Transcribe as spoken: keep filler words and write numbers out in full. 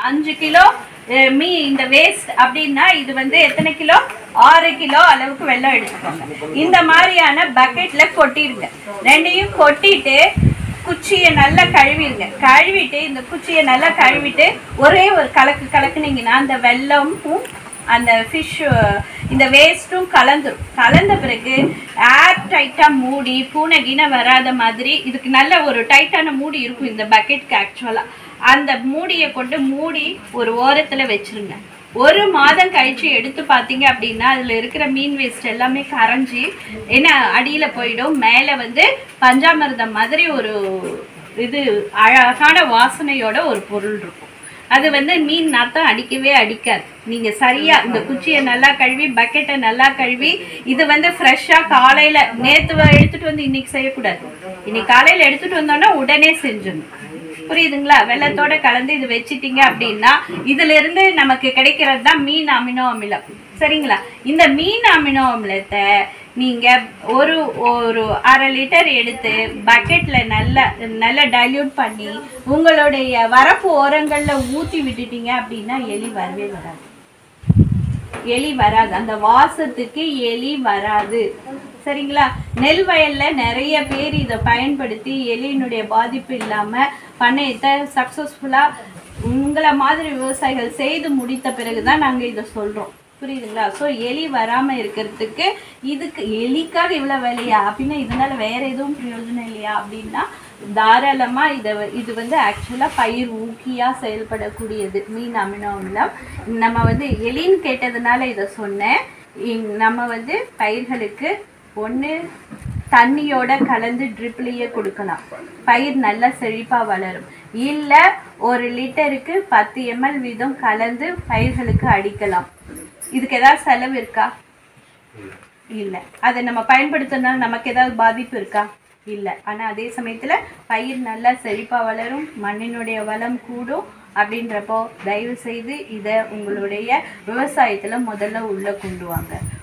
அஞ்சு kilo me இந்த waste அப்படின்னா இது வந்து எத்தனை கிலோ? ஆறு கிலோ அளவுக்கு வெல்லம் எடுத்துக்கோங்க. இந்த மாதிரியான பக்கெட்ல கொட்டிடுங்க. ரெண்டையும் கொட்டிட்டு குச்சியை நல்லா கழுவிடுங்க. கழுவிட்டு இந்த குச்சியை நல்லா கழுவிட்டு ஒரே ஒரு கலக்கு கலக்குனீங்கன்னா அந்த வெல்லமும் அந்த ஃபிஷ் இந்த வேஸ்ட்டும் கலந்துரும். கலந்த பிறகு ஏர் டைட்டாக மூடி பூனை கீனை வராத மாதிரி இதுக்கு நல்ல ஒரு டைட்டான மூடி இருக்கும் இந்த பக்கெட்டுக்கு. ஆக்சுவலாக அந்த மூடியை கொண்டு மூடி ஒரு ஓரத்தில் வச்சுருங்க. ஒரு மாதம் கழிச்சு எடுத்து பார்த்தீங்க அப்படின்னா அதில் இருக்கிற மீன் வேஸ்ட் எல்லாமே கரைஞ்சி ஏன்னா அடியில் போயிடும். மேலே வந்து பஞ்சாமிர்தம் மாதிரி ஒரு இது அழகான வாசனையோட ஒரு பொருள் இருக்கும். அது வந்து மீன் நாத்தம் அடிக்கவே அடிக்காது. நீங்கள் சரியாக இந்த குச்சியை நல்லா கழுவி பக்கெட்டை நல்லா கழுவி இது வந்து ஃப்ரெஷ்ஷாக காலையில் நேற்று எடுத்துகிட்டு வந்து இன்றைக்கி செய்யக்கூடாது. இன்னைக்கு காலையில் எடுத்துகிட்டு வந்தோன்னா உடனே செஞ்சிடணும். புரியுதுங்களா? வெள்ளத்தோட கலந்து இது வச்சிட்டீங்க அப்படின்னா இதுல இருந்து நமக்கு கிடைக்கிறது தான் மீன் அமினோ அமிலம். சரிங்களா? இந்த மீன் அமினோ அமிலத்தை நீங்க ஒரு ஒரு அரை லிட்டர் எடுத்து பக்கெட்ல நல்லா நல்லா டைல்யூட் பண்ணி உங்களுடைய வரப்பு ஓரங்கள்ல ஊத்தி விட்டுட்டீங்க அப்படின்னா எலி வரவே வராது. எலி வராது. அந்த வாசத்துக்கு எலி வராது. சரிங்களா? நெல் வயல்ல நிறைய பேர் இதை பயன்படுத்தி எலியினுடைய பாதிப்பு இல்லாம பண்ணையத்தை சக்சஸ்ஃபுல்லா உங்களை மாதிரி விவசாயிகள் செய்து முடித்த பிறகுதான் நாங்க இதை சொல்றோம். புரியுதுங்களா? ஸோ எலி வராம இருக்கிறதுக்கு இதுக்கு எலிக்காக இவ்வளவு வேலையா அப்படின்னா இதனால வேற எதுவும் பிரயோஜனம் இல்லையா அப்படின்னா தாராளமா இதை இது வந்து ஆக்சுவலா பயிர் ஊக்கியா செயல்படக்கூடியது மீன் அமினோ அமிலம். நம்ம வந்து எலின்னு கேட்டதுனால இதை சொன்னேன். நம்ம வந்து பயிர்களுக்கு ஒன்று தண்ணியோட கலந்து ட்ரிப்லேயே கொடுக்கலாம். பயிர் நல்லா செழிப்பாக வளரும். இல்லை ஒரு லிட்டருக்கு பத்து எம்எல் வீதம் கலந்து பயிர்களுக்கு அடிக்கலாம். இதுக்கு ஏதாவது செலவு இருக்கா? இல்லை. அதை நம்ம பயன்படுத்தினால நமக்கு ஏதாவது பாதிப்பு இருக்கா? இல்லை. ஆனால் அதே சமயத்தில் பயிர் நல்லா செழிப்பாக வளரும், மண்ணினுடைய வளம் கூடும். அப்படின்றப்போ தயவு செய்து இதை உங்களுடைய விவசாயத்தில் முதல்ல உள்ளே கொண்டு வாங்க.